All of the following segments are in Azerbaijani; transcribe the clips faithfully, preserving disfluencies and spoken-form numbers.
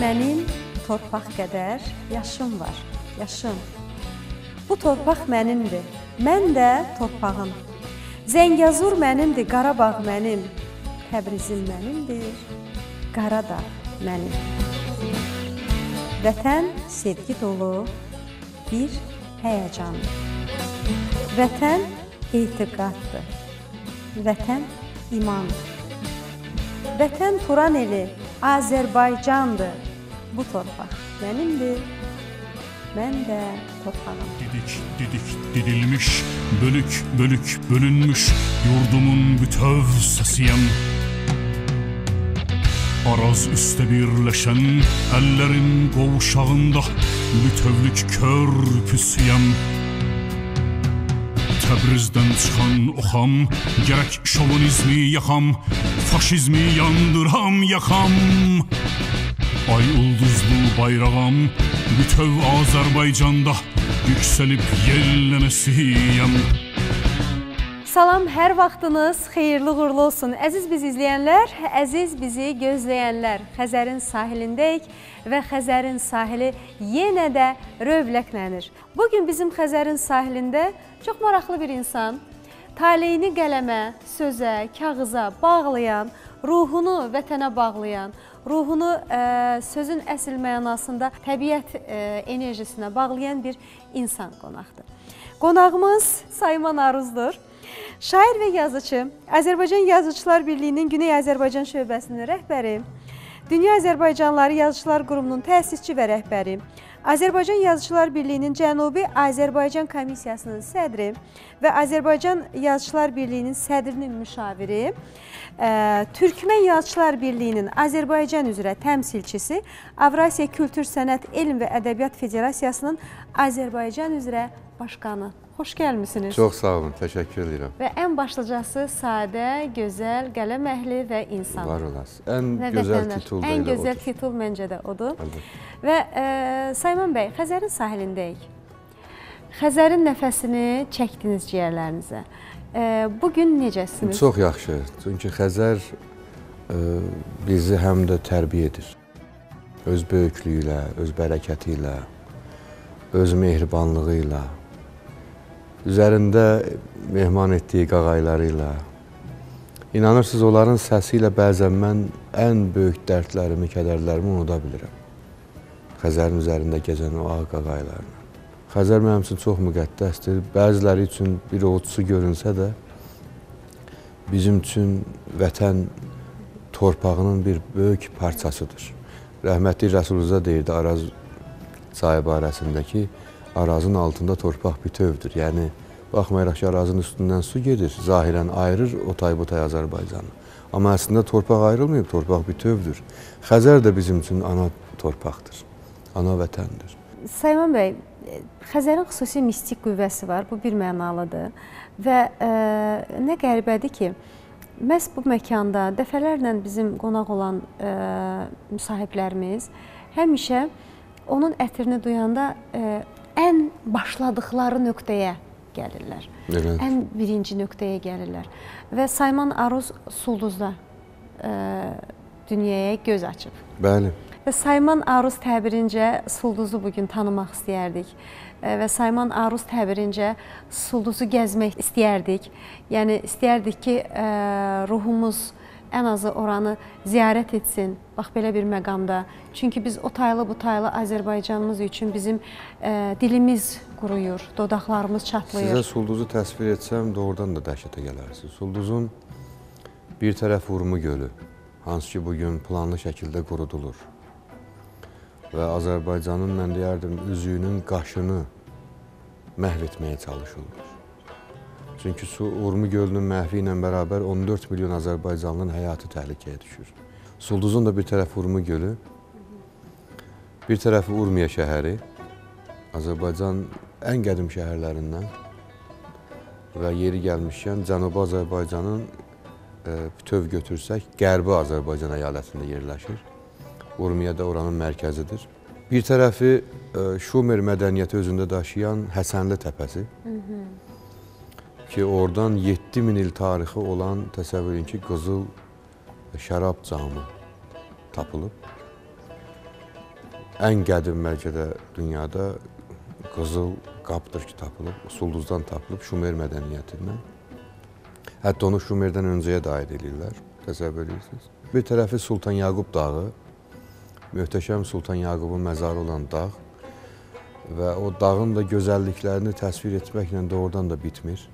Mənim torpaq qədər yaşım var, yaşım. Bu torpaq mənimdir, mən də torpağım. Zəngəzur mənimdir, Qarabağ mənim. Təbrizim mənimdir, Qaradağ mənim. Vətən sevgi dolu bir həyəcandır. Vətən etiqaddır. Vətən imandır. Vətən Turan eli Azərbaycandır. Bu torpaq mənimdir, mən də torpağım. Didik, didik, didilmiş, bölük, bölük, bölünmüş yurdumun bütöv səsiyəm. Araz üstə birləşən əllərin qovşağında bütövlük körpüsüyəm. Təbrizdən çıxan oxam, gərək şovinizmi yaxam, faşizmi yandıram yaxam. Ay ulduzlu bayrağım, bütöv Azərbaycanda yüksəlib yellənəsiyəm. Salam, hər vaxtınız xeyirli uğurlu olsun. Əziz bizi izləyənlər, əziz bizi gözləyənlər. Xəzərin sahilindəyik və Xəzərin sahili yenə də rövləqlənir. Bugün bizim Xəzərin sahilində çox maraqlı bir insan, taleyini qələmə, sözə, kağıza bağlayan, ruhunu vətənə bağlayan, ruhunu ə, sözün əsl mənasında təbiət ə, enerjisinə bağlayan bir insan qonaqdır. Qonağımız Sayman Aruzdur. Şair və yazıcı, Azərbaycan Yazıçılar Birliyinin Güney Azərbaycan şöbəsinin rəhbəri, Dünya Azərbaycanlıları Yazıçılar Qurumunun təsisçi və rəhbəri, Azərbaycan Yazıçılar Birliyinin Cənubi Azərbaycan Komissiyasının sədri və Azərbaycan Yazıçılar Birliyinin sədrinin müşaviri, Türkmən Yazıçılar Birliyinin Azərbaycan üzrə təmsilçisi, Avrasiya Kültür, Sənət, Elm və Ədəbiyyat Federasiyasının Azərbaycan üzrə başqanı. Xoş gəlmişsiniz. Çox sağ olun, təşəkkür edirəm. Və ən başlıcası sadə, gözəl, qələm əhli və insan. Var olasın. Ən gözəl titul da elə odur. Ən gözəl titul məncə də odur. Əlbəttə. Və e, Sayman bəy, Xəzərin sahilindəyik. Xəzərin nəfəsini çəkdiniz ciyərlərinizə. E, bugün necəsiniz? Çox yaxşı. Çünki Xəzər e, bizi həm də tərbiyə edir. Öz böyüklüyü ilə, öz bərəkəti ilə, öz mehribanlığı ilə, üzərində mehman etdiyi qağayları ilə. İnanırsınız, onların səsi ilə bəzən mən ən böyük dərdlərimi, kədərlərimi unuda bilirəm. Xəzərin üzərində gəzən o ağ qağaylarla. Xəzər mənim üçün çox müqəddəsdir. Bəziləri üçün bir ovuc su görünsə də, bizim üçün vətən torpağının bir böyük parçasıdır. Rəhmətli Rəsulullah deyirdi Araz çayı barəsindəki, Arazın altında torpaq bütövdür. Yəni, baxmayaraq ki, Arazın üstündən su gedir, zahirən ayırır o tay bu tay Azərbaycanı. Amma əslində torpaq ayrılmayıb, torpaq bütövdür. Xəzər də bizim üçün ana torpaqdır, ana vətəndir. Sayman bəy, Xəzərin xüsusi mistik qüvvəsi var, bu bir mənalıdır. Və e, nə qəribədir ki, məhz bu məkanda dəfələrlə bizim qonaq olan e, müsahiblərimiz həmişə onun ətrini duyanda e, ən başladıqları nöqtəyə gəlirlər. Evet. Ən birinci nöqtəyə gəlirlər. Və Sayman Aruz Sulduzda e, dünyaya göz açıb. Bəli. Və Sayman Aruz təbirincə Sulduzu bugün tanımaq istəyərdik. E, və Sayman Aruz təbirincə Sulduzu gəzmək istəyərdik. Yəni istəyərdik ki, e, ruhumuz ən azı oranı ziyarət etsin, bax belə bir məqamda. Çünki biz o taylı bu taylı Azərbaycanımız üçün bizim e, dilimiz quruyur, dodaqlarımız çatlayır. Sizə Sulduzu təsvir etsəm, doğrudan da dəhşətə gələrsiniz. Sulduzun bir tərəf Urmu gölü, hansı ki bugün planlı şəkildə qurudulur. Və Azərbaycanın, mən deyərdim, üzüyünün qaşını məhv etməyə çalışılır. Çünki su Urmu gölünün məhvi ilə bərabər on dörd milyon Azərbaycanlının həyatı təhlükəyə düşür. Sulduzun da bir tərəfi Urmu gölü, bir tərəfi Urmiya şəhəri, Azərbaycan ən qədim şəhərlərindən və yeri gəlmişkən Cənubi Azərbaycanın e, bütöv götürsək, Qərbi Azərbaycan əyalətində yerləşir. Urmiya da oranın mərkəzidir. Bir tərəfi e, Şumer mədəniyyəti özündə daşıyan Həsənli təpəsi. Hı -hı. Ki oradan yeddi min il tarixi olan, təsəvvür edin ki, qızıl şərab camı tapılıb. ən qədim bəlkə də dünyada qızıl qabdır ki, tapılıb, Sulduzdan tapılıb Şumer mədəniyyətindən. Hətta onu Şumerdən öncəyə də aid edirlər, təsəvvür edirsiniz. Bir tərəfi Sultan Yaqub dağı, möhtəşəm Sultan Yaqubun məzarı olan dağ və o dağın da gözəlliklərini təsvir etməklə doğrudan da bitmir.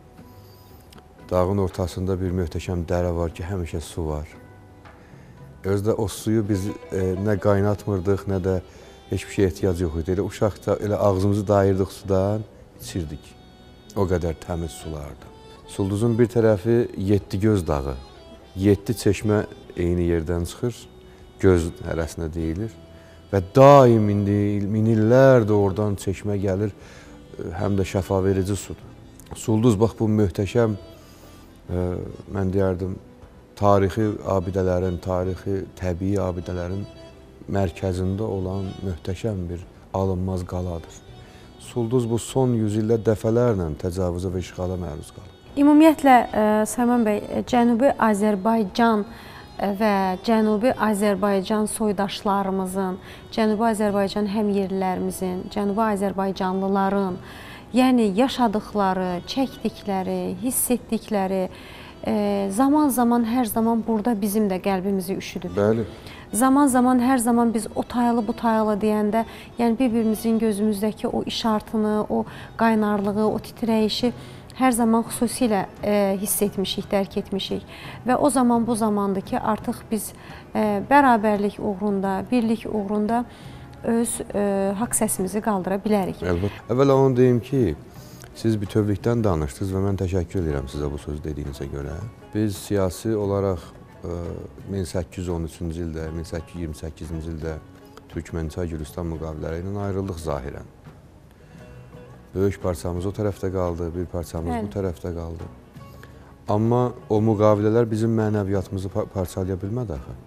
Dağın ortasında bir möhtəşəm dərə var ki, həmişə su var. Özdə o suyu biz e, nə qaynatmırdıq, nə də heç bir şey ehtiyac yox idi. Elə uşaqda elə ağzımızı dayırdıq sudan, içirdik. O qədər təmiz sulardı. Sulduzun bir tərəfi Yeddigöz dağı. Yeddi çeşmə eyni yerdən çıxır, göz hərəsinə deyilir. Və daim min illərdir oradan çeşmə gəlir, həm də şəfa verici sudur. Sulduz, bax bu möhtəşəm, e, mən deyərdim, tarixi abidələrin, tarixi təbii abidələrin mərkəzində olan möhtəşəm bir alınmaz qaladır. Sulduz bu son yüzildə dəfələrlə təcavüzə və işğala məruz qalır. Ümumiyyətlə, Səlman bəy, Cənubi Azərbaycan və Cənubi Azərbaycan soydaşlarımızın, Cənubi Azərbaycan həmyerlilərimizin, Cənubi Azərbaycanlıların, yəni yaşadıkları, çəkdikləri, hiss etdikləri, zaman-zaman, hər zaman burada bizim də qəlbimizi üşüdüb. Bəli. Zaman-zaman, hər zaman biz o taylı, bu taylı deyəndə, yəni bir-birimizin gözümüzdəki o işartını, o qaynarlığı, o titrəyişi hər zaman xüsusilə e, hiss etmişik, dərk etmişik. Və o zaman bu zamandır ki, artıq biz e, bərabərlik uğrunda, birlik uğrunda öz e, haqq səsimizi qaldıra bilərik. Əlbəttə. Əvvəla onu deyim ki, siz bütövlükdən danışdınız və mən təşəkkür edirəm sizə bu söz dediyinizə görə. Biz siyasi olaraq e, min səkkiz yüz on üçüncü ildə, min səkkiz yüz iyirmi səkkizinci ildə Türkmənçay-Gürcüstan müqavilələri ilə ayrıldıq zahirən. Böyük parçamız o tərəfdə qaldı, bir parçamız Bəli. bu tərəfdə qaldı. Amma o müqavilələr bizim mənəviyyatımızı parçalaya bilmədi axı.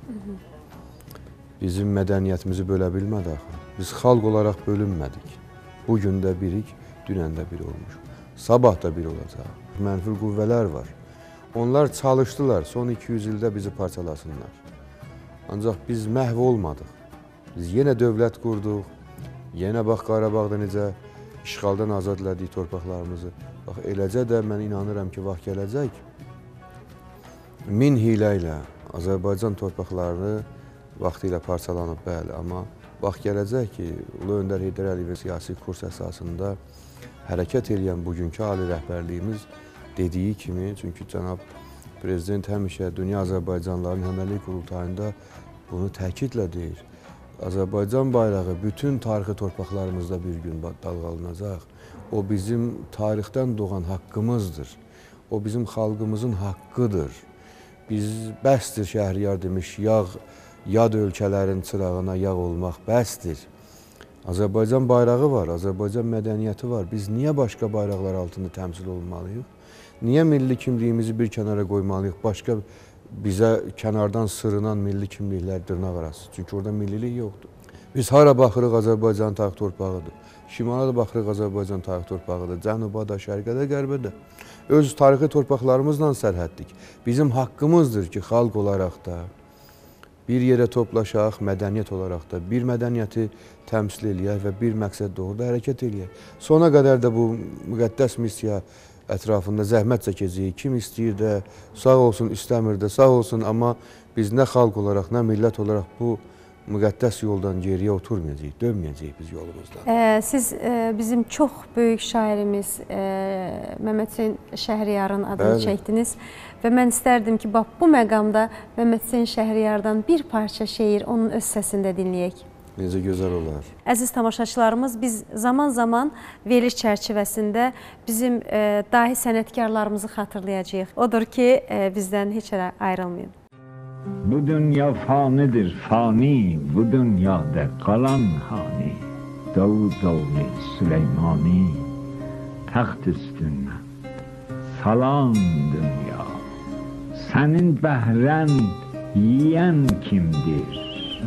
Bizim mədəniyyətimizi bölə bilmədi axı. Biz xalq olaraq bölünmədik. Bugün də birik, dünən də bir olmuş. Sabah da bir olacaq. Mənfi qüvvələr var. Onlar çalışdılar son iki yüz ildə bizi parçalasınlar. Ancaq biz məhv olmadıq. Biz yenə dövlət qurduq. Yenə bax Qarabağda necə işğaldan azad elədik torpaqlarımızı. Bax, eləcə də mən inanıram ki, vaxt gələcək, min hilə ilə Azərbaycan torpaqlarını vaxtı ilə parçalanıb, bəli, amma vaxt gələcək ki, Ulu Öndər Heydər Əliyevin siyasi kurs əsasında hərəkət edən bugünkü ali rəhbərliyimiz dediyi kimi, çünki cənab Prezident həmişə Dünya Azərbaycanlıların Həmrəylik Qurultayında bunu təkidlə deyir. Azərbaycan bayrağı bütün tarixi torpaqlarımızda bir gün dalğalanacaq. O bizim tarixdən doğan haqqımızdır. O bizim xalqımızın haqqıdır. Biz bəsdir Şəhriyar demiş, yağ, yad ölkələrin çırağına yağ olmaq bəsdir. Azərbaycan bayrağı var, Azərbaycan mədəniyyəti var. Biz niyə başqa bayraqlar altında təmsil olmalıyıq? Niyə milli kimliyimizi bir kənara qoymalıyıq? Başqa bizə kənardan sırınan milli kimliklər dırnaq arası. Çünki orada millilik yoxdur. Biz hara baxırıq Azərbaycan tarix torpağıdır. Şimala da baxırıq Azərbaycan tarix torpağıdır. Cənuba da, şərqə də, qərbə də. Öz tarixi torpaqlarımızla sərhəddik. Bizim haqqımızdır ki, xalq olaraq da bir yerə toplaşaq, mədəniyyət olaraq da bir mədəniyyəti təmsil eləyək və bir məqsəd doğruda hərəkət eləyək. Sona qədər də bu müqəddəs missiya ətrafında zəhmət çəkəcəyik. Kim istəyir də, sağ olsun, istəmir də, sağ olsun. Amma biz nə xalq olaraq, nə millət olaraq bu müqəddəs yoldan geriyə oturmayacağıq, dönməyəcəyik biz yolumuzdan. E, siz e, bizim çox böyük şairimiz e, Məmməd Hüseyn Şəhriyarın adını Bəli. çəkdiniz. Və mən istərdim ki, bax, bu məqamda Məmməd Hüseyn Şəhriyardan bir parça şeir onun öz səsində dinləyək. Necə gözəl olar. Əziz tamaşaçılarımız, biz zaman-zaman veriliş çərçivəsində bizim e, dahi sənətkarlarımızı xatırlayacağıq. Odur ki, e, bizdən heç yerə ayrılmayın. Bu dünya fanidir, fani, bu dünyada qalan hani. Davud oğlu Süleymani, taxt üstünə salan dünya. Sənin bəhrən yiyən kimdir?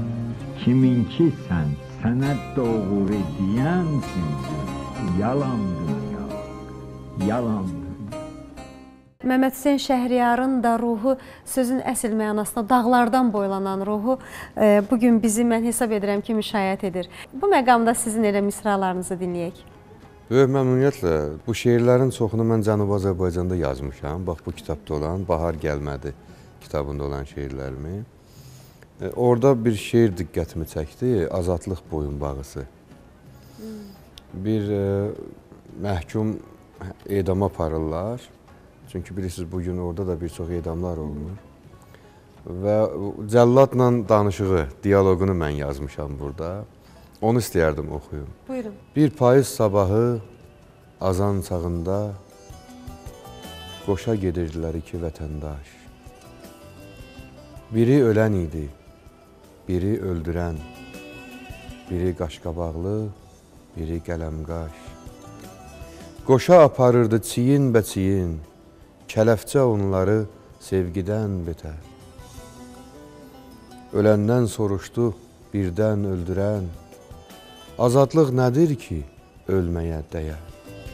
Kiminki sən, sənə doğru deyən kimdir? Yalan dünya, yalan dünya. Məmməd Hüseyn Şəhriyarın da ruhu, sözün əsl mənasında dağlardan boylanan ruhu e, bugün bizi mən hesab edirəm ki, müşayiət edir. Bu məqamda sizin elə misralarınızı dinləyək. Böyük məmnuniyyətlə bu şeirlərin çoxunu mən Cənubi Azərbaycanda yazmışam. Bax, bu kitabda olan Bahar Gəlmədi kitabında olan şeirlərimi. E, orada bir şeir diqqətimi çəkdi, Azadlıq boyunbağısı. Hmm. Bir e, məhkum edama aparırlar. Çünki bilirsiniz, bugün orada da bir çox edamlar olunur. Və cəlladla danışığı, diyaloqunu mən yazmışam burada. Onu istəyərdim oxuyum. Buyurun. Bir payız sabahı azan çağında qoşa gedirdilər iki vətəndaş. Biri ölən idi, biri öldürən, biri qaşqabaqlı, biri qələmqaş. Qoşa aparırdı çiyin bə çiyin, kələfcə onları sevgidən betər. Öləndən soruşdu birdən öldürən, azadlıq nədir ki, ölməyə dəyər?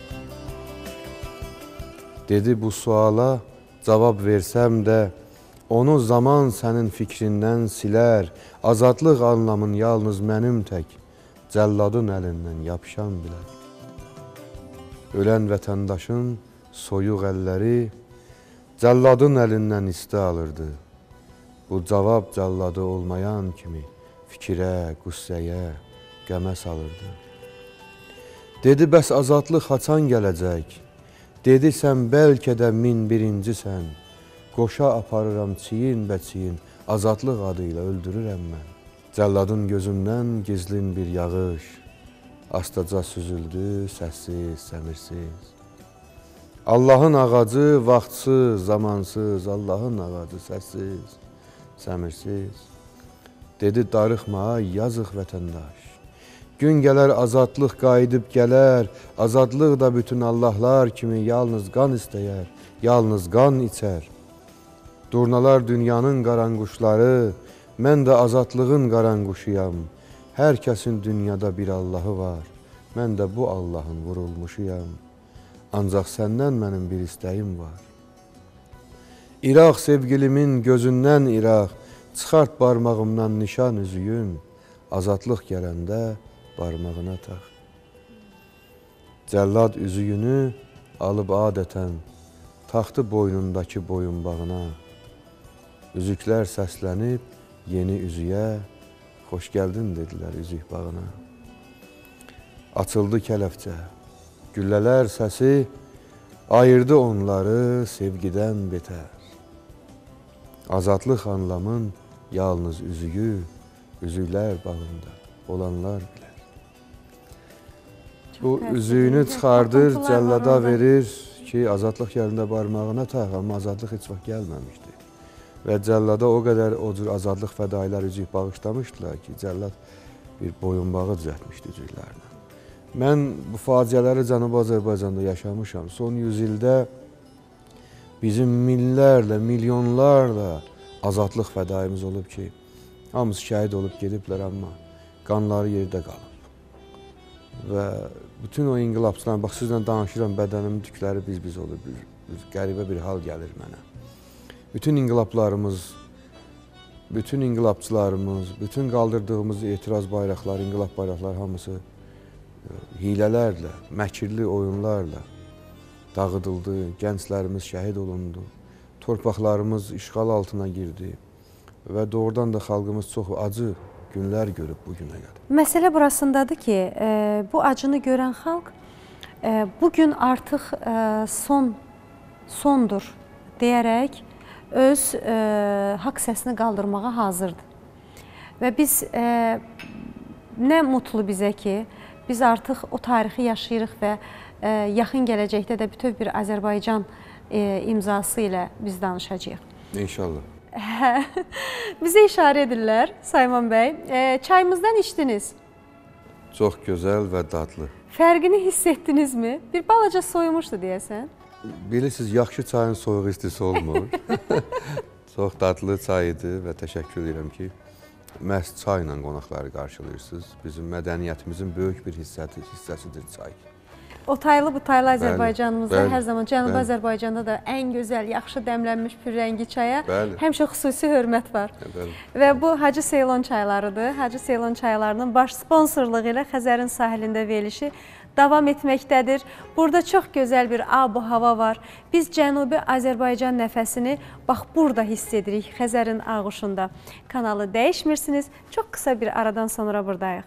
Dedi, bu suala cavab versəm də, onu zaman sənin fikrindən silər, azadlıq anlamın yalnız mənim tək, cəlladın əlindən yapışan bilər. Ölən vətəndaşın soyuq əlləri, cəlladın əlindən isti alırdı. Bu cavab cəlladı olmayan kimi fikirə, qüssəyə, qəmə salırdı. Dedi, bəs azadlıq haçan gələcək? Dedi, sən bəlkə də min birincisən. Qoşa aparıram çiyin bə çiyin, azadlıq adıyla öldürürəm mən. Cəlladın gözündən gizlin bir yağış, astaca süzüldü, səssiz, səmirsiz. Allahın ağacı vaxtsız, zamansız, Allahın ağacı səssiz, səmirsiz. Dedi, darıxma, yazıq vətəndaş. Gün gələr, azadlıq qayıdıb gələr, azadlıq da bütün Allahlar kimi yalnız qan istəyər, yalnız qan içər. Durnalar dünyanın qaranquşları, mən də azadlığın qaranquşuyam. Hər kəsin dünyada bir Allahı var, mən də bu Allahın vurulmuşuyam. Ancaq səndən mənim bir istəyim var. İraq sevgilimin gözündən İraq, çıxart barmağımdan nişan üzüyün, azadlıq gələndə barmağına tax. Cəllad üzüyünü alıb adətən, taxtı boynundakı boyunbağına. Üzüklər səslənib yeni üzüyə, xoş gəldin dedilər üzük bağına. Açıldı kələfcə, güllələr səsi, ayırdı onları sevgidən betər. Azadlıq anlamın yalnız üzüyü, üzüklər bağında olanlar bilər. Bu üzüyünü çıxardır, cəllada verir ki, azadlıq gəlində barmağına tax, amma azadlıq heç vaxt gəlməmişdi. Və cəllada o qədər o cür azadlıq fədailər üzük bağışlamışdılar ki, cəllad bir boyunbağı düzəltmişdi üzüklərlə. Mən bu faciələri Cənubi Azərbaycanda yaşamışam. Son yüz ildə bizim minlərlə, milyonlarla azadlıq fədaimiz olub ki, hamısı şəhid olub gediblər, amma qanları yerdə qalıb. Və bütün o inqilabçılar, bax sizlə danışıram, bədənimin tükləri biz-biz olub, bir, qəribə bir hal gəlir mənə. Bütün inqilablarımız, bütün inqilabçılarımız, bütün qaldırdığımız etiraz bayraqları, inqilab bayraqları hamısı hilələrlə, məkirli oyunlarla dağıdıldı, gənclərimiz şəhid olundu, torpaqlarımız işğal altına girdi və doğrudan da xalqımız çox acı günlər görüb bugünə qədər. Məsələ burasındadır ki, e, bu acını görən xalq e, bugün artıq e, son, sondur deyərək öz e, haqq səsini qaldırmağa hazırdır. Və biz, e, nə mutlu bizə ki, biz artıq o tarixi yaşayırıq və e, yaxın gələcəkdə də bütöv bir Azərbaycan e, imzası ilə biz danışacağıq. İnşallah. Bizə işarə edirlər, Sayman bəy. E, çayımızdan içdiniz. Çox gözəl və dadlı. Fərqini hiss etdinizmi? Bir balaca soyumuşdu deyəsən. Bilirsiniz, yaxşı çayın soyuq istisi olmur. Çox dadlı çay idi və təşəkkür edirəm ki, məhz çayla qonaqları qarşılayırsınız. Bizim mədəniyyətimizin böyük bir hissəsi, hissəsidir çay. Otaylı butaylı Azərbaycanımızda bəli, hər zaman Cənubi bəli. Azərbaycanda da ən gözəl, yaxşı dəmlənmiş pürrəngi çaya Bəli. həmişə xüsusi hörmət var. Bəli. Və bu Hacı Seylon çaylarıdır. Hacı Seylon çaylarının baş sponsorluğu ilə Xəzərin sahilində verilişi davam etməkdədir. Burada çox gözəl bir ab-ı hava var. Biz Cənubi Azərbaycan nəfəsini bax burada hiss edirik Xəzərin ağuşunda. Kanalı dəyişmirsiniz. Çox qısa bir aradan sonra buradayıq.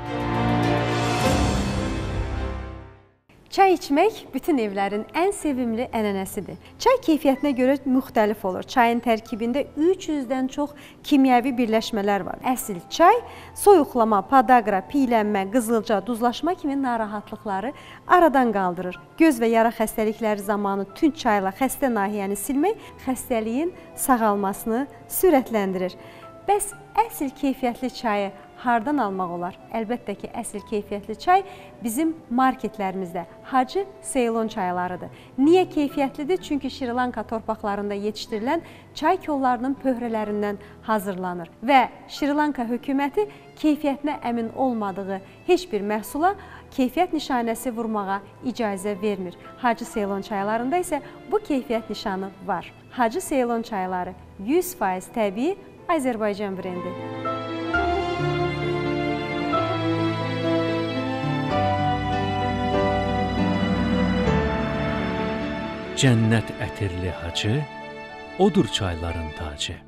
Çay içmək bütün evlərin ən sevimli ənənəsidir. Çay keyfiyyətinə görə müxtəlif olur. Çayın tərkibində üç yüzdən çox kimyəvi birləşmələr var. Əsil çay soyuqlama, podagra, piylənmə, qızılca, duzlaşma kimi narahatlıqları aradan qaldırır. Göz və yara xəstəlikləri zamanı tünd çayla xəstə nahiyəni silmək xəstəliyin sağalmasını sürətləndirir. Bəs əsl keyfiyyətli çayı hardan almaq olar? Əlbəttə ki, əsl keyfiyyətli çay bizim marketlərimizdə Hacı Seylon çaylarıdır. Niyə keyfiyyətlidir? Çünki Şri Lanka torpaqlarında yetişdirilən çay kollarının pöhrələrindən hazırlanır. Və Şri Lanka hökuməti keyfiyyətinə əmin olmadığı heç bir məhsula keyfiyyət nişanəsi vurmağa icazə vermir. Hacı Seylon çaylarında isə bu keyfiyyət nişanı var. Hacı Seylon çayları yüz faiz təbii Azərbaycan brendi. Cənnət ətirli hacı, odur çayların tacı.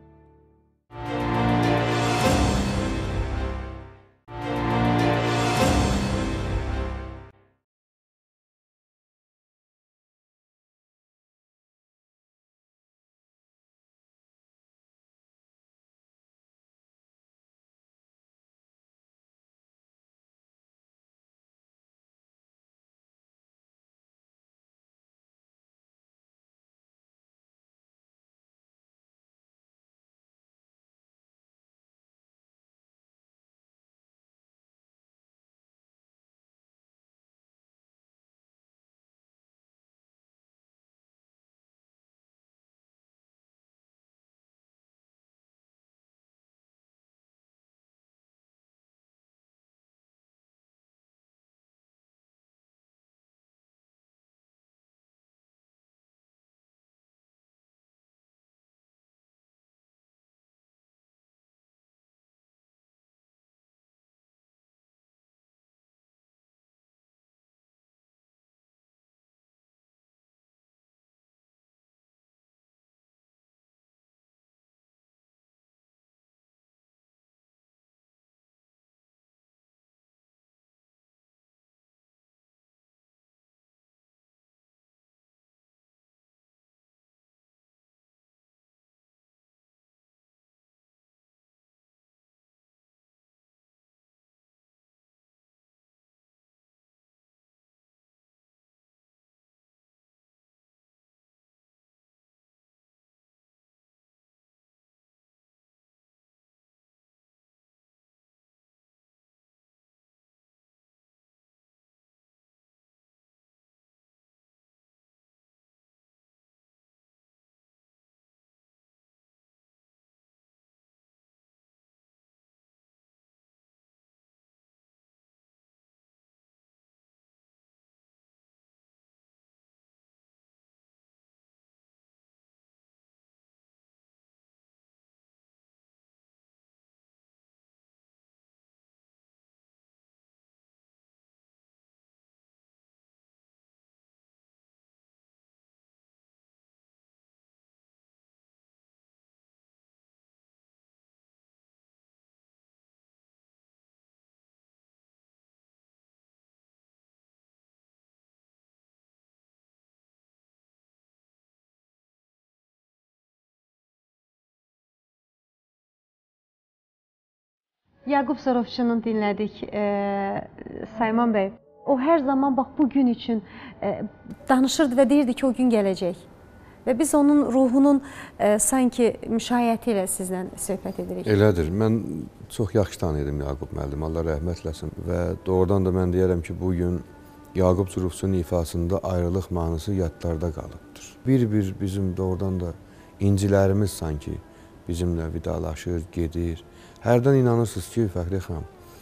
Yaqub Sorovçunu dinlədik, e, Sayman bəy. O hər zaman bax bu gün üçün e, danışırdı və deyirdi ki, o gün gələcək. Və biz onun ruhunun e, sanki müşayiəti ilə sizlə söhbət edirik. Elədir. Mən çox yaxşı tanıydım Yaqub müəllim, Allah rəhmət eləsin. Və doğrudan da mən deyərəm ki, bu gün Yaqub Sorovçunun ifasında ayrılıq mahnısı yadlarda qalıbdır. Bir-bir bizim doğrudan da incilərimiz sanki bizimlə vidalaşır, gedir. Hərdən inanırsınız ki, Fəxri xanım,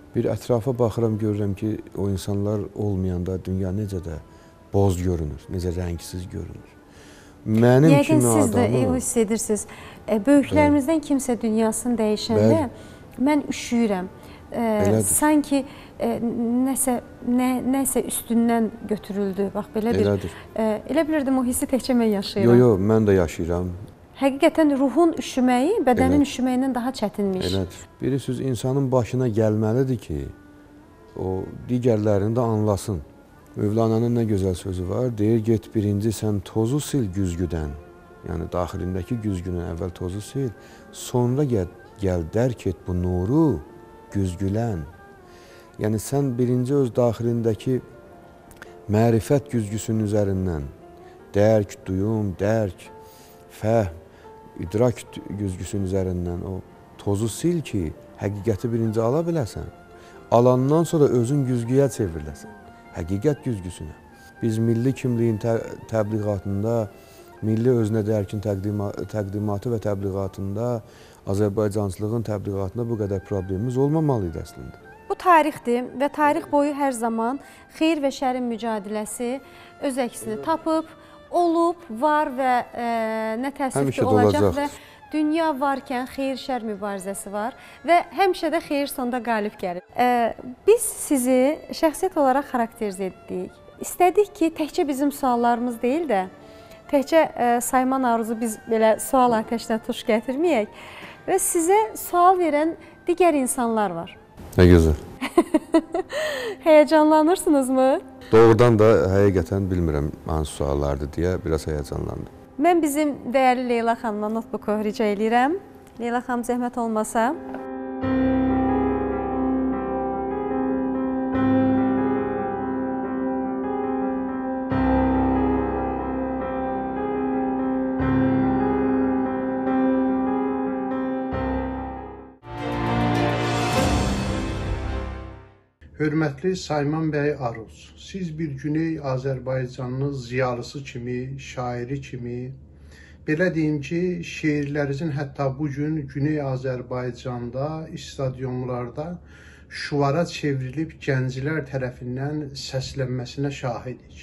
Bir ətrafa baxıram, görürəm ki, o insanlar olmayanda dünya necə də boz görünür, necə rəngsiz görünür. Mənim Yəqin kimi siz də adamı... hiss edirsiniz. Böyüklərimizdən kimsə dünyasını dəyişəndə mən üşüyürəm. E, sanki e, nəsə, nə, nəsə üstündən götürüldü. Bax, belə bir... Elədir. E, elə bilirdim, o hissi təkcə mən yaşayıram. Yox, yox, mən də yaşayıram. Həqiqətən ruhun üşüməyi bədənin Elədir. üşüməyindən daha çətinmiş. Elədir. Bilirsiniz, insanın başına gəlməlidir ki, o digərlərini də anlasın. Mövlana'nın nə gözəl sözü var, deyir, get birinci sən tozu sil güzgüdən, yəni daxilindəki güzgünün əvvəl tozu sil, sonra gəl, gəl dərk et bu nuru güzgülən. Yəni sən birinci öz daxilindəki mərifət güzgüsünün üzərindən dərk, duyum, dərk, fəhm, idrak güzgüsünün üzərindən o tozu sil ki, həqiqəti birinci ala biləsən. Alandan sonra özün güzgüyə çevriləsən, həqiqət güzgüsünə. Biz milli kimliyin tə təbliğatında, milli özünə dərkin təqdima təqdimatı və təbliğatında, Azərbaycancılığın təbliğatında bu qədər problemimiz olmamalıydı əslində. Bu tarixdir və tarix boyu hər zaman xeyir və şərin mücadiləsi öz əksini tapıb, olub, var və e, nə təəssüf ki olacaq və dünya varkən xeyir-şər mübarizəsi var və həmişə də xeyir sonda qalib gəlir. E, biz sizi şəxsiyyət olaraq xarakterizə etdik. İstədik ki, təkcə bizim suallarımız deyil də, təkcə e, sayman arzusu biz belə sual atəşinə tuş gətirməyək və sizə sual verən digər insanlar var. Nə gözəl. Həyəcanlanırsınızmı? Doğrudan da həqiqətən bilmirəm hansı suallardır deyə biraz həyəcanlandım. Mən bizim dəyərli Leyla xanıma notebook rica edirəm. Leyla xanım, zəhmət olmasa. Hörmətli Sayman bəy Aruz, siz bir Güney Azərbaycanlı ziyalısı kimi, şairi kimi, belə deyim ki, şeirlərinizin hətta bugün Güney Azərbaycanda, stadionlarda şuvara çevrilib gənclər tərəfindən səslənməsinə şahidik.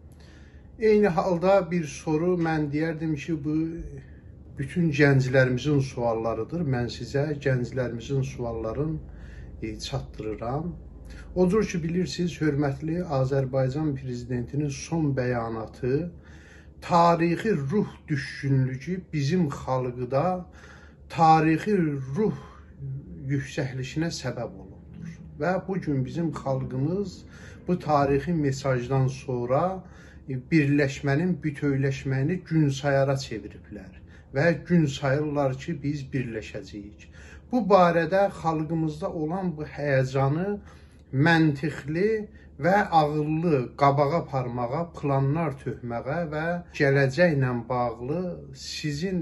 Eyni halda bir soru mən deyərdim ki, bu bütün gənclərimizin suallarıdır. Mən sizə gənclərimizin suallarını çatdırıram. Odur ki, bilirsiniz, hörmətli Azərbaycan Prezidentinin son bəyanatı tarixi ruh düşkünlüyü bizim xalqıda tarixi ruh yüksəlişinə səbəb olubdur. Və bugün bizim xalqımız bu tarixi mesajdan sonra birləşmənin, bütövləşməni gün sayara çeviriblər və gün sayırlar ki, biz birləşəcəyik. Bu barədə xalqımızda olan bu həyəcanı məntiqli və ağıllı qabağa parmağa, planlar töhməyə və gələcəklə bağlı sizin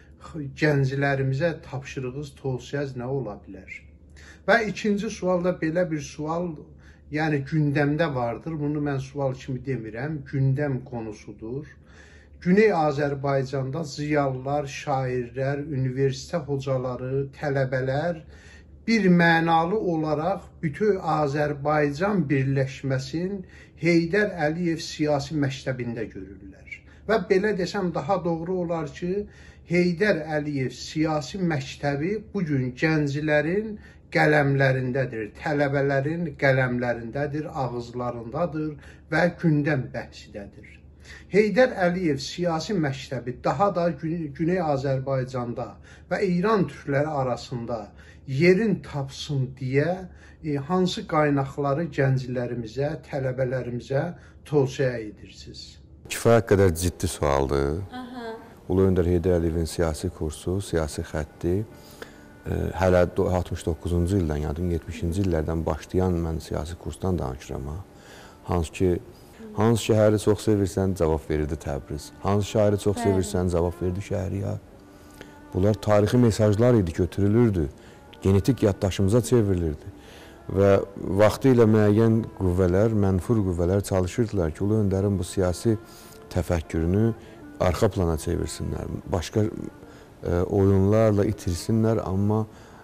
gənclərimizə tapşırığınız, tövsiyəniz nə ola bilər? Və ikinci sualda belə bir sual, yəni gündəmdə vardır. Bunu mən sual kimi demirəm, gündəm konusudur. Güney Azərbaycanda ziyalılar, şairlər, universitet hocaları, tələbələr bir mənalı olaraq bütün Azərbaycan birləşməsin Heydər Əliyev siyasi məktəbində görürlər. Və belə desəm daha doğru olar ki, Heydər Əliyev siyasi məktəbi bugün gənclərin qələmlərindədir, tələbələrin qələmlərindədir, ağızlarındadır və gündəm bəhsidədir. Heydər Əliyev siyasi məktəbi daha da Güney Azərbaycanda və İran türkləri arasında yerin tapsın deyə e, hansı qaynaqları gənclərimizə, tələbələrimizə tövsiyə edirsiniz? Kifayət qədər ciddi sualdır. Aha. Ulu Öndər Heydər Əliyevin siyasi kursu, siyasi xətti e, hələ altmış doqquzuncu ildən, yəni yetmişinci illərdən başlayan mən siyasi kursdan danışıram. Hansı ki, hansı şəhəri çox sevirsən, cavab verirdi Təbriz. Hansı şəhəri çox Bəli. sevirsən, cavab verdi Şəhriyar. Bunlar tarixi mesajlar idi, götürülürdü. Genetik yaddaşımıza çevrilirdi. Və vaxtı ilə müəyyən qüvvələr, mənfur qüvvələr çalışırdılar ki, Ulu Öndərin bu siyasi təfəkkürünü arxa plana çevirsinlər. Başqa e, oyunlarla itirsinlər, amma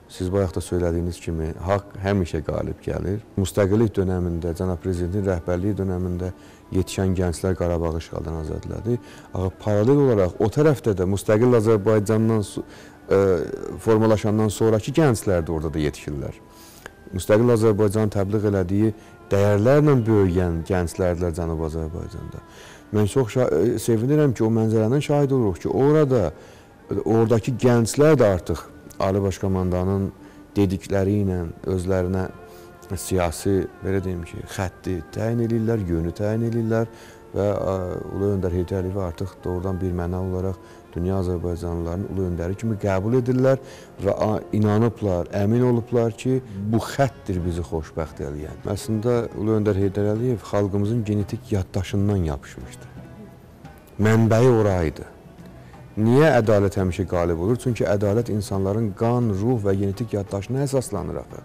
siz bayaq da söylədiyiniz kimi haqq həmişə qalib gəlir. Müstəqillik dönəmində, cənab prezidentin rəhbərliyi dönəmində yetişən gənclər Qarabağı işğaldan azad elədi. Amma paralel olaraq o tərəfdə də müstəqil Azərbaycandan e, formalaşandan sonraki gənclər də orada da yetişirlər. Müstəqil Azərbaycanın təbliğ elədiyi dəyərlərlə böyüyən gənclərdirlər Cənubi Azərbaycanda. Mən çox sevinirəm ki, o mənzərənin şahid oluruq ki, orada oradakı gənclər də artıq Ali Baş Komandanın dedikləri ilə özlərinə siyasi, belə deyim ki, xətti təyin edirlər, yönü təyin edirlər və Ulu Öndər Heydər Əliyevi artıq doğrudan bir məna olaraq dünya Azərbaycanlılarının Ulu Öndəri kimi qəbul edirlər və inanıblar, əmin olublar ki, bu xəttdir bizi xoşbəxt eləyən. Əslində, Ulu Öndər Heydər Əliyev xalqımızın genetik yaddaşından yapışmışdı. Mənbəyi oraydı. Niyə ədalət həmişə qalib olur? Çünki ədalət insanların qan, ruh və genetik yaddaşına əsaslanır axı.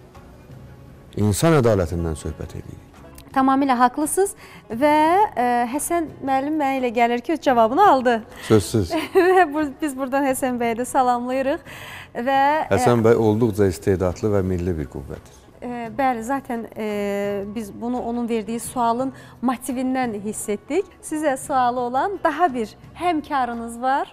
İnsan ədalətindən söhbət edirik. Tamamilə haqlısınız və ə, Həsən müəllim mənə elə gəlir ki, öz cavabını aldı. Sözsüz. Biz buradan Həsən bəyi də salamlayırıq. Və, Həsən bəy olduqca istedadlı və milli bir qüvvədir. E, bəli, zaten e, biz bunu onun verdiyi sualın motivindən hiss etdik. Sizə sualı olan daha bir həmkarınız var.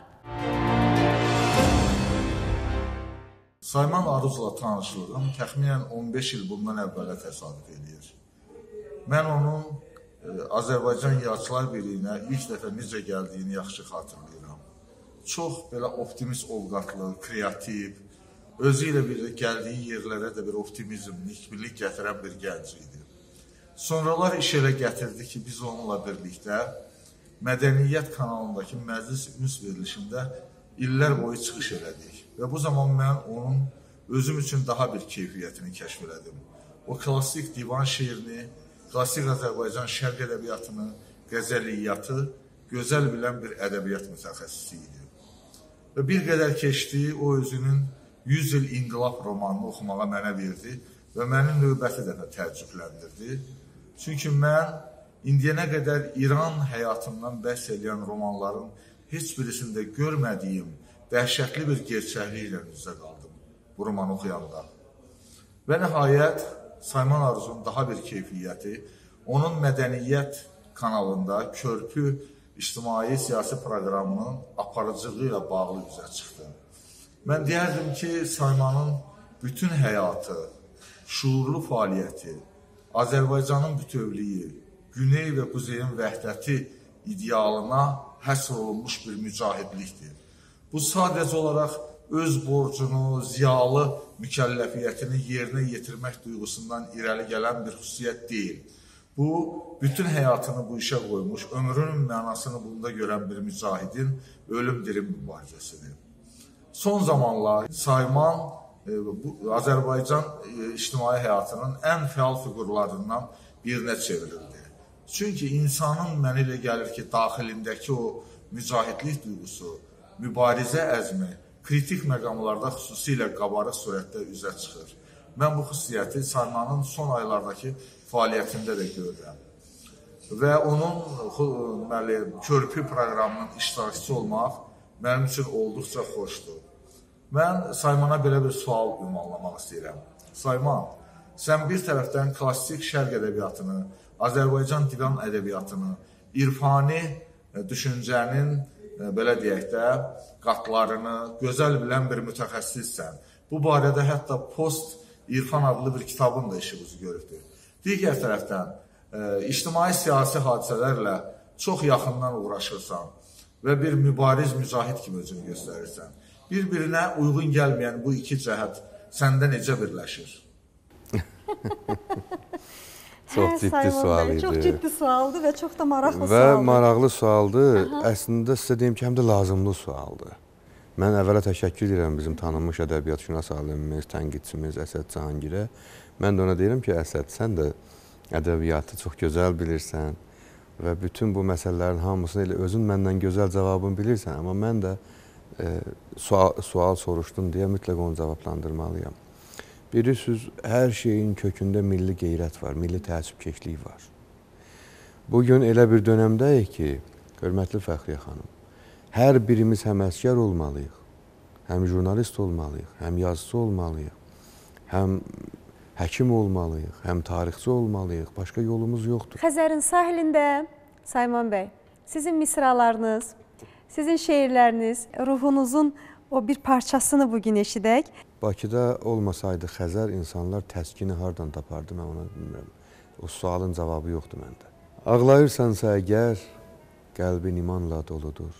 Sayman Aruzla tanışlığım təxminən on beş il bundan əvvələ təsadüf edir. Mən onun e, Azərbaycan Yazıçılar Birliyinə ilk dəfə necə gəldiyini yaxşı xatırlayıram. Çox belə optimist, ovqatlı, kreativ, özü ilə bir gəldiyi yerlərə də bir optimizm, nikbirlik gətirən bir gənc idi. Sonralar iş elə gətirdi ki, biz onunla birlikdə Mədəniyyət kanalındakı məclis üns verilişində illər boyu çıxış elədik. Və bu zaman mən onun özüm üçün daha bir keyfiyyətini kəşf elədim. O klassik divan şeirini, klassik Azərbaycan şərq ədəbiyyatını, qəzəliyyatı gözəl bilən bir ədəbiyyat mütəxəssisi idi. Və bir qədər keçdi, o özünün yüz il inqilab romanını oxumağa mənə verdi və məni növbəti dəfə təəccübləndirdi. Çünki mən indiyənə qədər İran həyatından bəhs edən romanların heç birisində görmədiyim dəhşətli bir gerçəkliklə üzə qaldım bu romanı oxuyanda. Və nəhayət Sayman Aruzun daha bir keyfiyyəti onun Mədəniyyət kanalında Körpü ictimai siyasi proqramının aparıcılığı ilə bağlı üzə çıxdı. Mən deyərdim ki, Saymanın bütün həyatı, şuurlu fəaliyyəti, Azərbaycanın bütövlüyü, Güney və Quzeyin vəhdəti idealına həsr olunmuş bir mücahidlikdir. Bu sadəcə olaraq öz borcunu, ziyalı mükəlləfiyyətini yerinə yetirmək duyğusundan irəli gələn bir xüsusiyyət deyil. Bu, bütün həyatını bu işə qoymuş, ömrünün mənasını bunda görən bir mücahidin ölüm-dirim mübarizəsidir. Son zamanlar Sayman bu, Azərbaycan ictimai həyatının ən fəal fiqurlarından birinə çevrildi. Çünki insanın mənə elə gəlir ki, daxilindəki o mücahidlik duyğusu, mübarizə əzmi, kritik məqamlarda xüsusilə qabarıq surətdə üzə çıxır. Mən bu xüsusiyyəti Saymanın son aylardakı fəaliyyətində də görürəm. Və onun məli, Körpü proqramının iştirakçısı olmaq mənim üçün olduqca xoşdur. Mən Saymana belə bir sual ünvanlamaq istəyirəm. Sayman, sən bir tərəfdən klassik şərq ədəbiyyatını, Azərbaycan divan ədəbiyyatını, irfani düşüncənin, belə deyək də, qatlarını gözəl bilən bir mütəxəssissən. Bu barədə hətta Post İrfan adlı bir kitabın da işimizi görübdür. Digər tərəfdən, ictimai siyasi hadisələrlə çox yaxından uğraşırsan və bir mübariz mücahid kimi özünü göstərirsən. Bir-birinə uyğun gəlməyən bu iki cəhət səndə necə birləşir? Çox ciddi sual idi. Çox ciddi sualdır və çox da maraqlı və sualdır. Və maraqlı sualdır. Əslində sizə deyim ki, həm də lazımlı sualdır. Mən əvvələ təşəkkür edirəm bizim tanınmış ədəbiyyatşünas alimimiz, tənqidçimiz Əsəd Cahangirə. Mən də ona deyirəm ki, Əsəd, sən də ədəbiyyatı çox gözəl bilirsən və bütün bu məsələlərin hamısını elə özün məndən gözəl cavabını bilirsən, amma mən də e, sual, sual soruşdum deyə mütləq onu cavablandırmalıyam. Bilirsiniz, hər şeyin kökündə milli qeyrət var, milli təəssübkeşlik var. Bugün elə bir dönəmdəyik ki, hörmətli Fəxriyə xanım, hər birimiz həməskar olmalıyıq. həm jurnalist olmalıyıq, həm yazıcı olmalıyıq, həm həkim olmalıyıq, həm tarixçi olmalıyıq. Başqa yolumuz yoxdur. Xəzərin sahilində Sayman bəy, sizin misralarınız, sizin şeirləriniz, ruhunuzun o bir parçasını bugün eşidək. Bakıda olmasaydı Xəzər, insanlar təskini hardan tapardı, mən ona bilmirəm. O sualın cavabı yoxdur məndə. Ağlayırsansa əgər, qəlbin imanla doludur.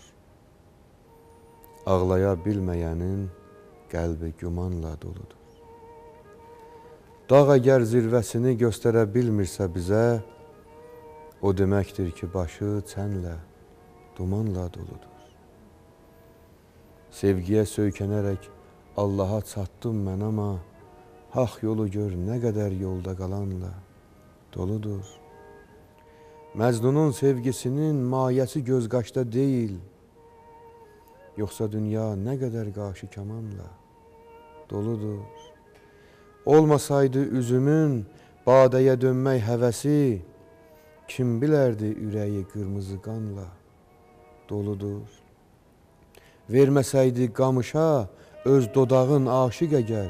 Ağlaya bilməyənin qəlbi gümanla doludur. Dağ əgər zirvəsini göstərə bilmirsə bizə, o deməkdir ki, başı çənlə, dumanla doludur. Sevgiyə söykənərək Allaha çatdım mən, amma haq yolu gör nə qədər yolda qalanla doludur. Məcnunun sevgisinin mayəsi göz qaşda deyil, yoxsa dünya nə qədər qaşı kamanla doludur. Olmasaydı üzümün badəyə dönmək həvəsi, kim bilərdi ürəyi qırmızı qanla doludur. Verməsəydi qamışa öz dodağın aşiq əgər,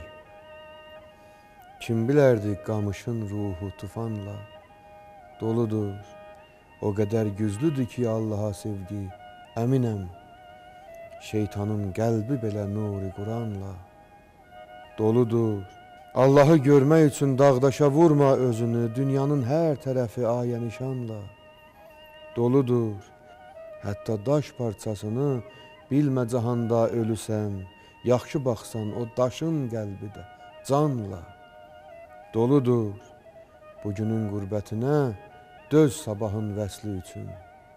kim bilərdi qamışın ruhu tufanla doludur. O qədər güclüdür ki, Allaha sevgi, əminəm, şeytanın qəlbi belə nuri Quranla doludur. Allahı görmək üçün dağdaşa vurma özünü, dünyanın hər tərəfi ayə nişanla doludur. Hətta daş parçasını bilmə cahanda ölüsən, yaxşı baxsan o daşın qəlbi də canla doludur. Bugünün qürbətinə döz sabahın vəsli üçün.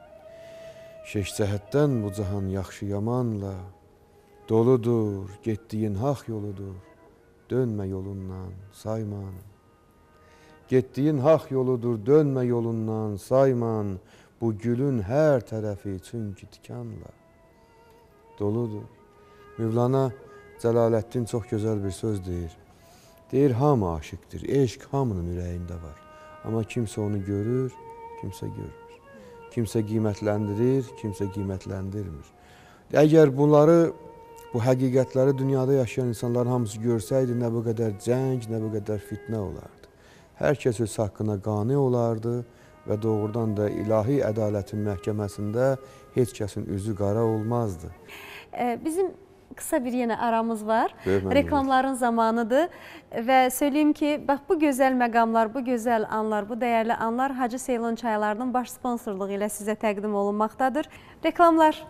Şeş cəhətdən bu cahan yaxşı yamanla doludur. Getdiyin haq yoludur, dönmə yolundan Sayman. Getdiyin haq yoludur, dönmə yolundan Sayman. Bu gülün hər tərəfi çünki tikanla doludur. Mövlana Cəlaləddin çox gözəl bir söz deyir. Deyir, hamı aşıqdır, eşq hamının ürəyində var. Amma kimsə onu görür, kimsə görmür. Kimsə qiymətləndirir, kimsə qiymətləndirmir. Əgər bunları, bu həqiqətləri dünyada yaşayan insanların hamısı görsəydi, nə bu qədər cəng, nə bu qədər fitnə olardı. Hər kəs öz haqqına qane olardı və doğrudan da ilahi ədalətin məhkəməsində heç kəsin üzü qara olmazdı. Bizim qısa bir yenə aramız var. Reklamların zamanıdır və söyleyeyim ki, bax bu gözəl məqamlar, bu gözəl anlar, bu dəyərli anlar Hacı Seylon çaylarının baş sponsorluğu ilə sizə təqdim olunmaqdadır. Reklamlar.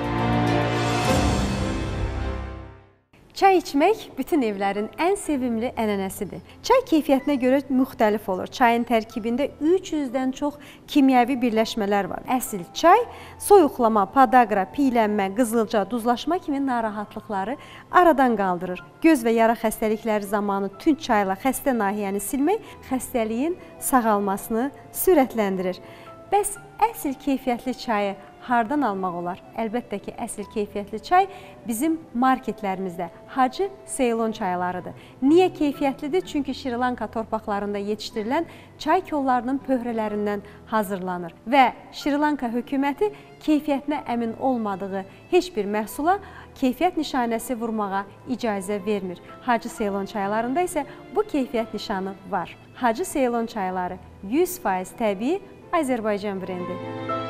Çay içmək bütün evlərin ən sevimli ənənəsidir. Çay keyfiyyətinə görə müxtəlif olur. Çayın tərkibində üç yüzdən çox kimyəvi birləşmələr var. Əsl çay soyuqlama, padagra, piylənmə, qızılca, duzlaşma kimi narahatlıqları aradan qaldırır. Göz və yara xəstəlikləri zamanı tünd çayla xəstə nahiyəni silmək xəstəliyin sağalmasını sürətləndirir. Bəs əsl keyfiyyətli çayı hardan almaq olar? Əlbəttə ki, əsl keyfiyyətli çay bizim marketlərimizdə Hacı Seylon çaylarıdır. Niyə keyfiyyətlidir? Çünki Şri Lanka torpaqlarında yetişdirilən çay kollarının pöhrələrindən hazırlanır və Şri Lanka hökuməti keyfiyyətinə əmin olmadığı heç bir məhsula keyfiyyət nişanəsi vurmağa icazə vermir. Hacı Seylon çaylarında isə bu keyfiyyət nişanı var. Hacı Seylon çayları yüz faiz təbii Azərbaycan brendi.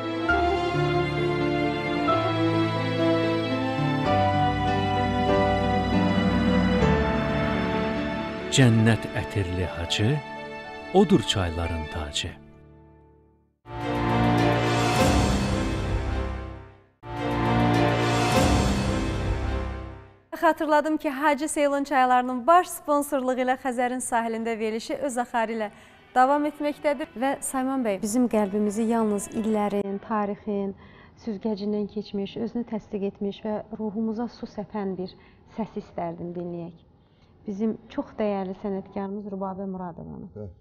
Cənnət ətirli hacı, odur çayların tacı. Xatırladım ki, Hacı Seylon çaylarının baş sponsorluğu ilə Xəzərin sahilində verilişi öz axarı ilə davam etməkdədir. Və Sayman bəy, bizim qəlbimizi yalnız illərin, tarixin süzgəcindən keçmiş, özünü təsdiq etmiş və ruhumuza su səpən bir səs istərdim dinləyək. Bizim çox dəyərli sənətkarımız Rübabə Muradovanı.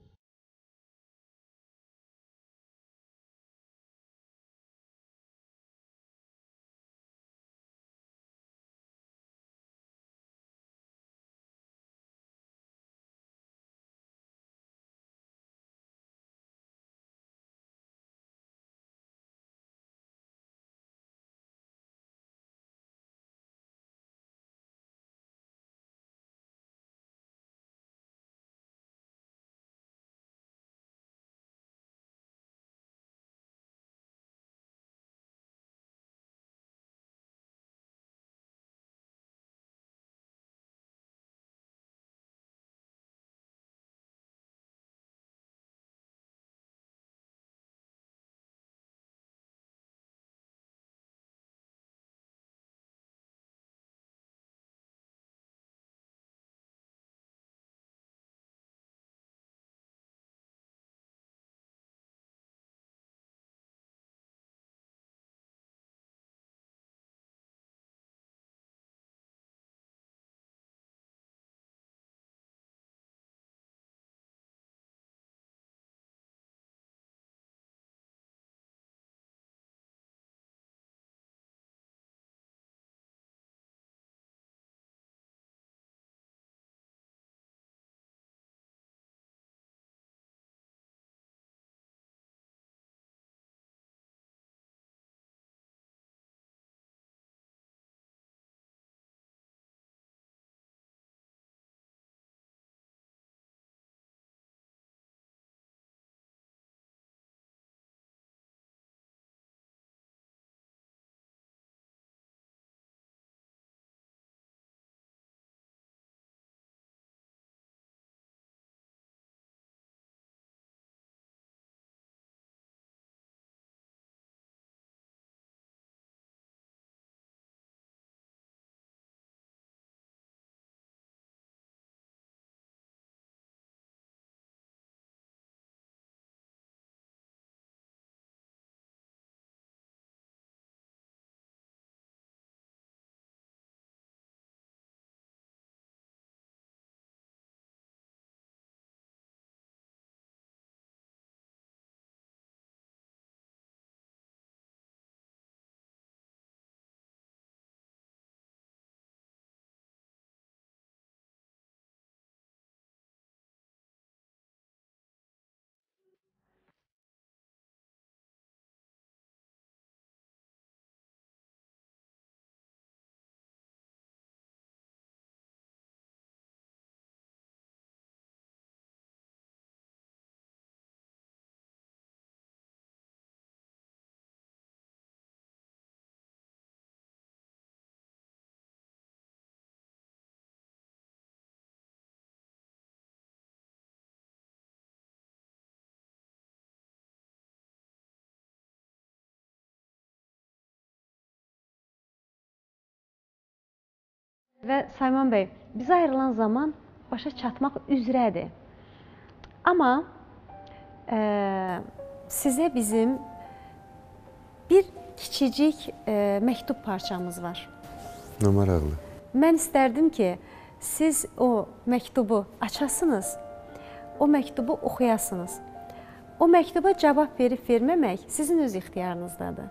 Və Sayman bəy, bizə ayrılan zaman başa çatmaq üzrədir. Amma e, sizə bizim bir kiçicik e, məktub parçamız var. Nə maraqlı. Mən istərdim ki, siz o məktubu açasınız, o məktubu oxuyasınız. O məktuba cavab verib verməmək sizin öz ixtiyarınızdadır.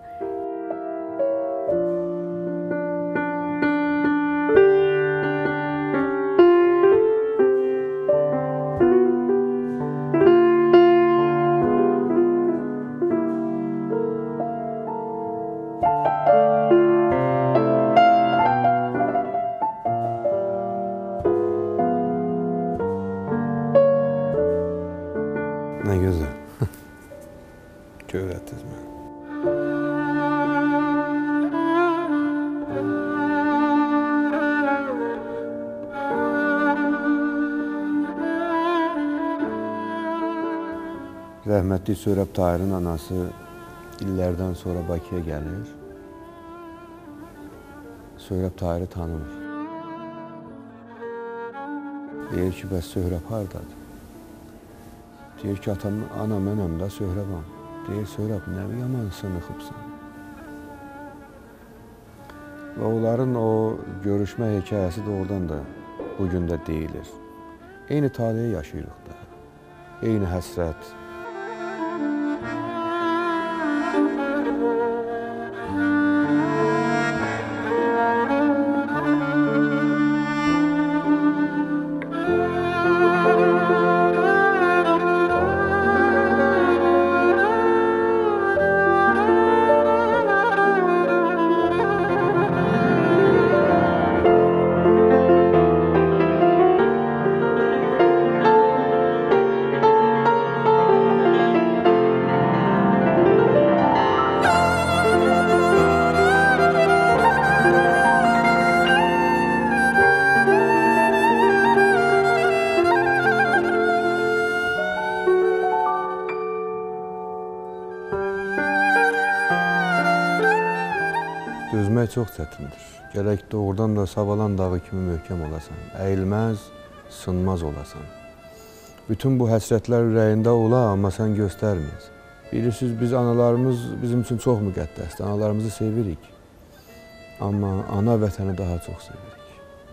Nə gözəl. Öyrətdiniz mənə. Rəhmətli Söhrəb Tahirin anası illərdən sonra Bakıya gəlir. Söhrəb Tahiri tanımır. Deyir ki, bəs Söhrəb hardadır? Deyir ki, atam, ana mənəm də Söhrəbam. Deyir, Söhrəb, nə yaman sınıxıbsan? Və onların o görüşmə hekayəsi də oradan da bugün də deyilir. Eyni taliyə yaşayırıq da, eyni həsrət. Dözmək çox çətindir. Gərək doğrudan da Savalan dağı kimi möhkəm olasan, əyilməz, sınmaz olasan. Bütün bu həsrətlər ürəyində ola, amma sən göstərməyəsən. Bilirsiniz, biz analarımız bizim üçün çox müqəddəsdir, analarımızı sevirik. Amma ana vətəni daha çox sevirik.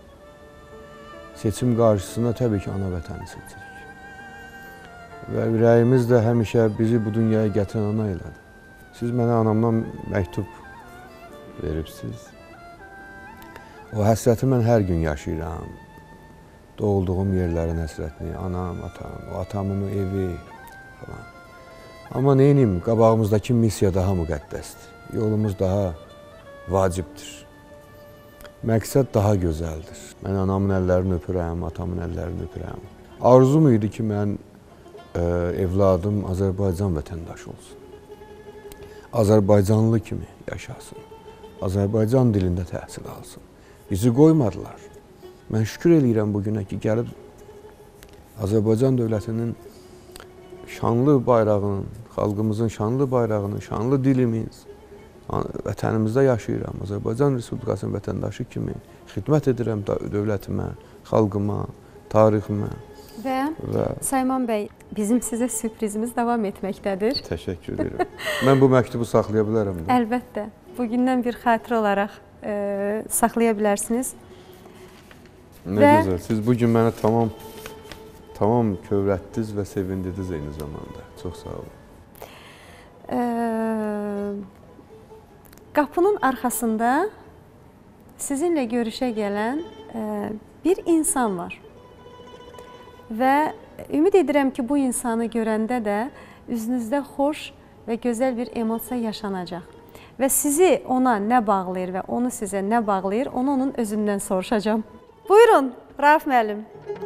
Seçim qarşısında təbii ki, ana vətəni seçirik. Və ürəyimiz də həmişə bizi bu dünyaya gətirən ana elədir. Siz mənə anamdan məktub veribsiniz. O həsrəti mən hər gün yaşayıram. Doğulduğum yerlərin həsrətini, anam, atam, o atamın evi falan. Amma neynim, qabağımızdakı missiya daha müqəddəsdir. Yolumuz daha vacibdir. Məqsəd daha gözəldir. Mən anamın əllərini öpürəm, atamın əllərini öpürəm. Arzum idi ki, mən e, evladım Azərbaycan vətəndaşı olsun. Azərbaycanlı kimi yaşasın. Azərbaycan dilində təhsil alsın. Bizi qoymadılar. Mən şükür eləyirəm bugünə ki, gəlib Azərbaycan dövlətinin şanlı bayrağının, xalqımızın şanlı bayrağının, şanlı dilimiz, vətənimizdə yaşayıram. Azərbaycan Respublikasının vətəndaşı kimi xidmət edirəm dövlətimə, xalqıma, tariximə. Və, və Sayman bəy, bizim sizə sürprizimiz davam etməkdədir. Təşəkkür edirəm. Mən bu məktubu saxlaya bilərəm. Əlbəttə. Bugündən bir xatirə olaraq e, saxlaya bilərsiniz. Nə və... gözəl. Siz bugün mənə tamam, tamam kövrətdiniz və sevindirdiniz eyni zamanda. Çox sağ olun. E, qapının arxasında sizinlə görüşə gələn e, bir insan var. Və ümid edirəm ki, bu insanı görəndə də üzünüzdə xoş və gözəl bir emosiya yaşanacaq. Və sizi ona nə bağlayır və onu sizə nə bağlayır, onu onun özündən soruşacağım. Buyurun, Rauf müəllim.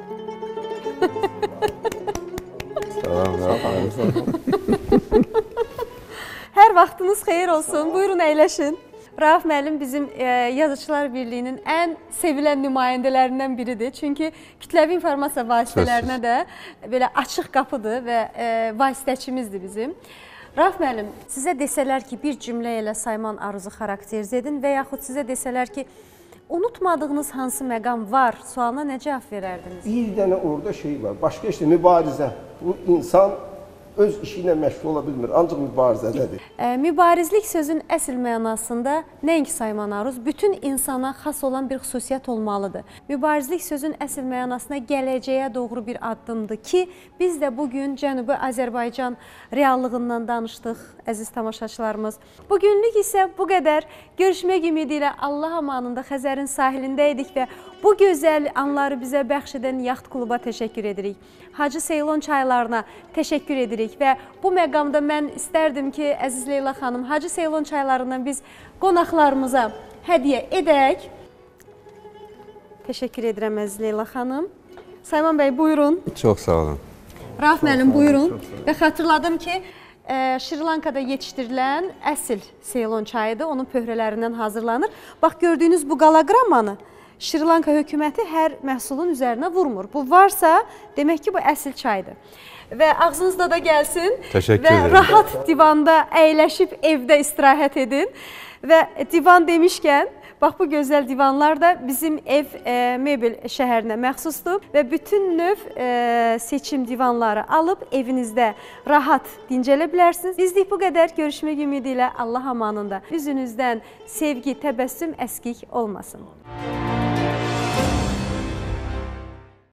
Salam, Rauf. Hər vaxtınız xeyir olsun. Buyurun, əyləşin. Rauf müəllim bizim e, Yazıçılar Birliyinin ən sevilən nümayəndələrindən biridir. Çünki kütləvi informasiya vasitələrinə də belə açıq qapıdır və e, vasitəçimizdir bizim. Rauf müəllim, sizə desələr ki, bir cümlə ilə Sayman Aruzu xarakteriz edin və yaxud sizə desələr ki, unutmadığınız hansı məqam var? Sualına nə cavab verərdiniz? Bir dənə orada şey var. Başqa işte mübarizə. Bu insan öz işi ilə məşğul ola bilmir, ancaq mübarizədədir. E, mübarizlik sözün əsl mənasında nəinki Sayman Aruz, bütün insana xas olan bir xüsusiyyət olmalıdır. Mübarizlik sözün əsl mənasına gələcəyə doğru bir addımdır ki, biz də bugün Cənubi Azərbaycan reallığından danışdıq, əziz tamaşaçılarımız. Bugünlük isə bu qədər. Görüşmək ümidi ilə Allah amanında Xəzərin sahilində idik və bu gözəl anları bizə bəxş edən Yaxt Kluba təşəkkür edirik. Hacı Seylon çaylarına təşəkkür edirik və bu məqamda mən istərdim ki, əziz Leyla xanım, Hacı Seylon çaylarından biz qonaqlarımıza hədiyyə edək. Təşəkkür edirəm əziz Leyla xanım. Sayman bəy, buyurun. Çox sağ olun. Rauf müəllim, buyurun. Və xatırladım ki, Şri Lankada yetişdirilən əsl Seylon çayıdır, onun pöhrələrindən hazırlanır. Bax, gördüyünüz bu qalaqramanı Şri Lanka hökuməti hər məhsulun üzərinə vurmur. Bu varsa, demək ki, bu əsl çaydır. Və ağzınızda da gəlsin. Təşəkkür və ederim. rahat divanda əyləşib evdə istirahət edin. Və divan demişkən, bax bu gözəl divanlar da bizim ev e, mebel şəhərinə məxsusdur və bütün növ e, seçim divanları alıb evinizdə rahat dincələ bilərsiniz. Bizlik bu qədər. Görüşmək ümidi ilə Allah amanında. Üzünüzdən sevgi, təbəssüm əskik olmasın.